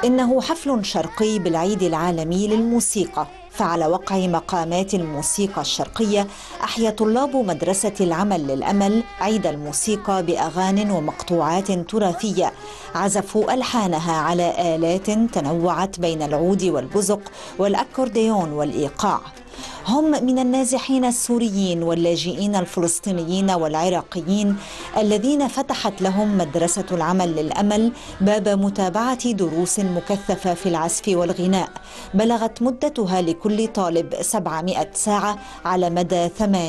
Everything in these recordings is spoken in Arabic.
إنه حفل شرقي بالعيد العالمي للموسيقى، فعلى وقع مقامات الموسيقى الشرقية أحيا طلاب مدرسة العمل للأمل عيد الموسيقى بأغاني ومقطوعات تراثية عزفوا ألحانها على آلات تنوعت بين العود والبزق والأكورديون والإيقاع. هم من النازحين السوريين واللاجئين الفلسطينيين والعراقيين الذين فتحت لهم مدرسة العمل للأمل باب متابعة دروس مكثفة في العزف والغناء بلغت مدتها لكل طالب 700 ساعة على مدى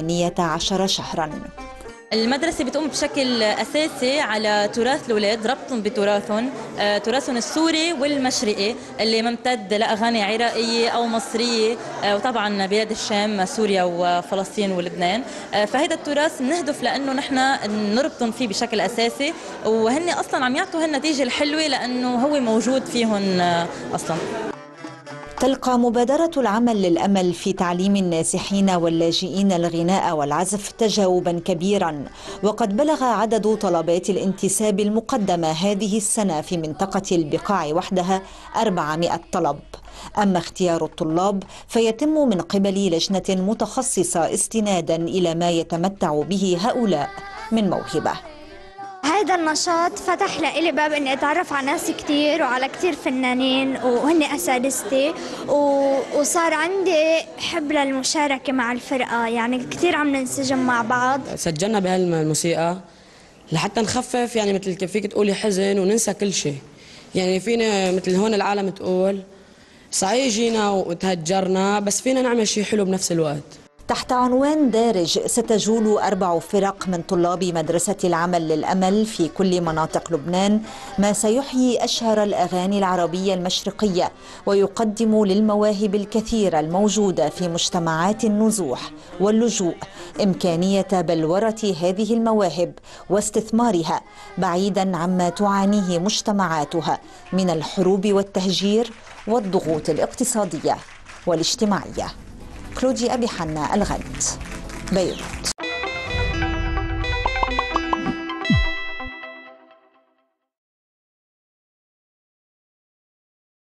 18 شهراً. المدرسة بتقوم بشكل أساسي على تراث الأولاد، ربطهم بتراثهم، تراثهم السوري والمشرقي اللي ممتد لأغاني عراقية أو مصرية، وطبعا بلاد الشام سوريا وفلسطين ولبنان. فهذا التراث نهدف لأنه نحن نربطهم فيه بشكل أساسي، وهن أصلا عم يعطوا هالنتيجة الحلوة لأنه هو موجود فيهم أصلا. تلقى مبادرة العمل للأمل في تعليم النازحين واللاجئين الغناء والعزف تجاوبا كبيرا، وقد بلغ عدد طلبات الانتساب المقدمة هذه السنة في منطقة البقاع وحدها 400 طلب. أما اختيار الطلاب فيتم من قبل لجنة متخصصة استنادا إلى ما يتمتع به هؤلاء من موهبة. هذا النشاط فتح لي باب اني اتعرف على ناس كثير وعلى كثير فنانين وهن اساتذتي، وصار عندي حب للمشاركه مع الفرقه، يعني كثير عم ننسجم مع بعض. سجلنا بهالموسيقى لحتى نخفف، يعني مثل كيف فيك تقولي حزن وننسى كل شيء. يعني فينا مثل هون العالم تقول صحيح جينا وتهجرنا بس فينا نعمل شيء حلو بنفس الوقت. تحت عنوان دارج ستجول 4 فرق من طلاب مدرسة العمل للأمل في كل مناطق لبنان، ما سيحيي أشهر الأغاني العربية المشرقية ويقدم للمواهب الكثيرة الموجودة في مجتمعات النزوح واللجوء إمكانية بلورة هذه المواهب واستثمارها بعيدا عما تعانيه مجتمعاتها من الحروب والتهجير والضغوط الاقتصادية والاجتماعية. كلودي أبي حنا، الغد، بيروت.